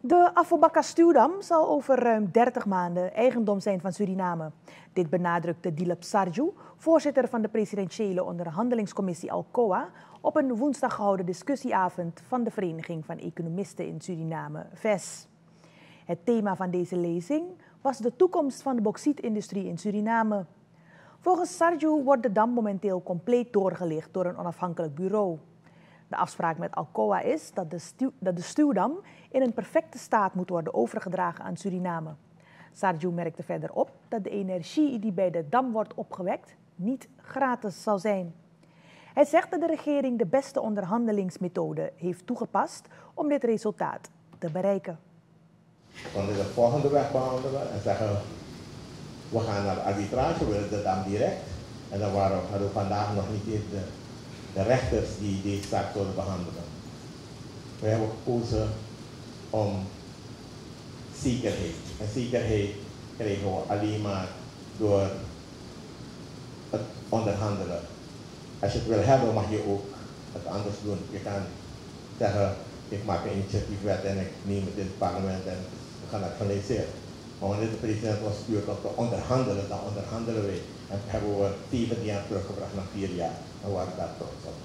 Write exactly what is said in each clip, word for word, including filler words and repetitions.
De Afobakka-stuwdam zal over ruim dertig maanden eigendom zijn van Suriname. Dit benadrukte Dilip Sarju, voorzitter van de presidentiële onderhandelingscommissie Alcoa, op een woensdag gehouden discussieavond van de Vereniging van Economisten in Suriname, V E S. Het thema van deze lezing was de toekomst van de bauxietindustrie in Suriname. Volgens Sarju wordt de dam momenteel compleet doorgelicht door een onafhankelijk bureau. De afspraak met Alcoa is dat de, stuw, dat de stuwdam in een perfecte staat moet worden overgedragen aan Suriname. Sarju merkte verder op dat de energie die bij de dam wordt opgewekt niet gratis zal zijn. Hij zegt dat de regering de beste onderhandelingsmethode heeft toegepast om dit resultaat te bereiken. We konden de volgende weg behandelen en zeggen, we gaan naar de arbitrage, we willen de dam direct. En dan waren we, hadden we vandaag nog niet eens de, de rechters die deze zaak zullen behandelen. We hebben gekozen om zekerheid. En zekerheid krijgen we alleen maar door het onderhandelen. Als je het wil hebben, mag je ook het anders doen. Je kan zeggen, ik maak een initiatiefwet en ik neem het in het parlement en we gaan het finaliseren. Maar wanneer de president was stuurt om te onderhandelen, dan onderhandelen wij. En hebben we zeventien jaar teruggebracht naar vier jaar. En we waren daar trots op.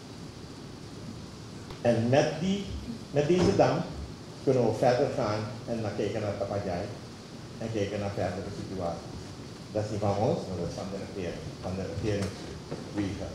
En met, die, met deze dam kunnen we verder gaan en dan kijken naar Tapajai en kijken naar verdere situaties. Dat is niet van ons, maar dat is van de regering, van de regeringswegen.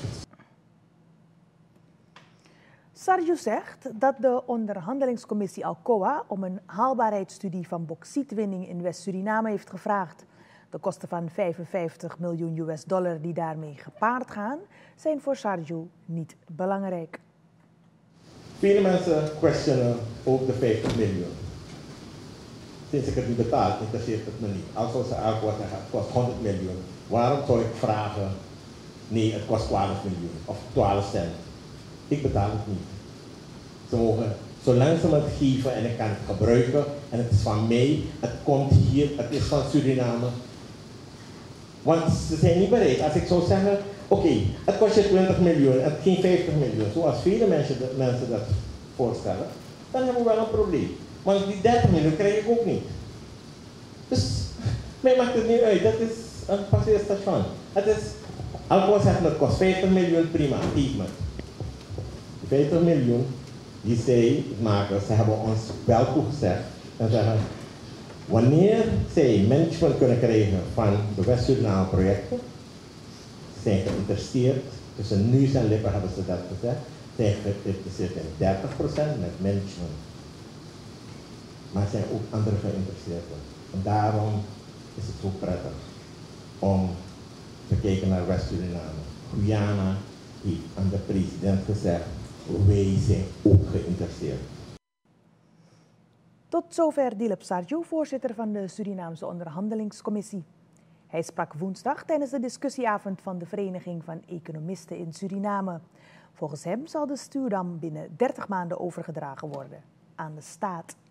Sarju zegt dat de onderhandelingscommissie Alcoa om een haalbaarheidsstudie van bauxietwinning in West-Suriname heeft gevraagd. De kosten van vijfenvijftig miljoen U S dollar die daarmee gepaard gaan, zijn voor Sarju niet belangrijk. Vele mensen questionen ook de vijftig miljoen. Sinds ik het niet betaal, interesseert het me niet. Als we Alcoa zeggen, het kost honderd miljoen, waarom zou ik vragen, nee, het kost twaalf miljoen of twaalf cent. Ik betaal het niet. Ze mogen, zolang ze me het geven en ik kan het gebruiken en het is van mij, het komt hier, het is van Suriname. Want ze zijn niet bereid. Als ik zou zeggen, oké, okay, het kost je twintig miljoen en geen vijftig miljoen, zoals vele mensen, mensen dat voorstellen, dan hebben we wel een probleem. Want die dertig miljoen krijg ik ook niet. Dus, mij maakt het niet uit, dat is een passeerstation. Het is, Alcoa zegt, het kost vijftig miljoen, prima, geef me. vijftig miljoen, die zij maken, ze hebben ons wel toegezegd en zeggen, wanneer zij management kunnen krijgen van de West-Suriname projecten, zijn geïnteresseerd, tussen neus en lippen hebben ze dat gezegd, zijn geïnteresseerd in dertig procent met management. Maar er zijn ook andere geïnteresseerden. En daarom is het zo prettig om te kijken naar West-Suriname. Guyana heeft aan de president gezegd, wij zijn ook geïnteresseerd. Tot zover Dilip Sarju, voorzitter van de Surinaamse onderhandelingscommissie. Hij sprak woensdag tijdens de discussieavond van de Vereniging van Economisten in Suriname. Volgens hem zal de stuwdam binnen dertig maanden overgedragen worden aan de staat.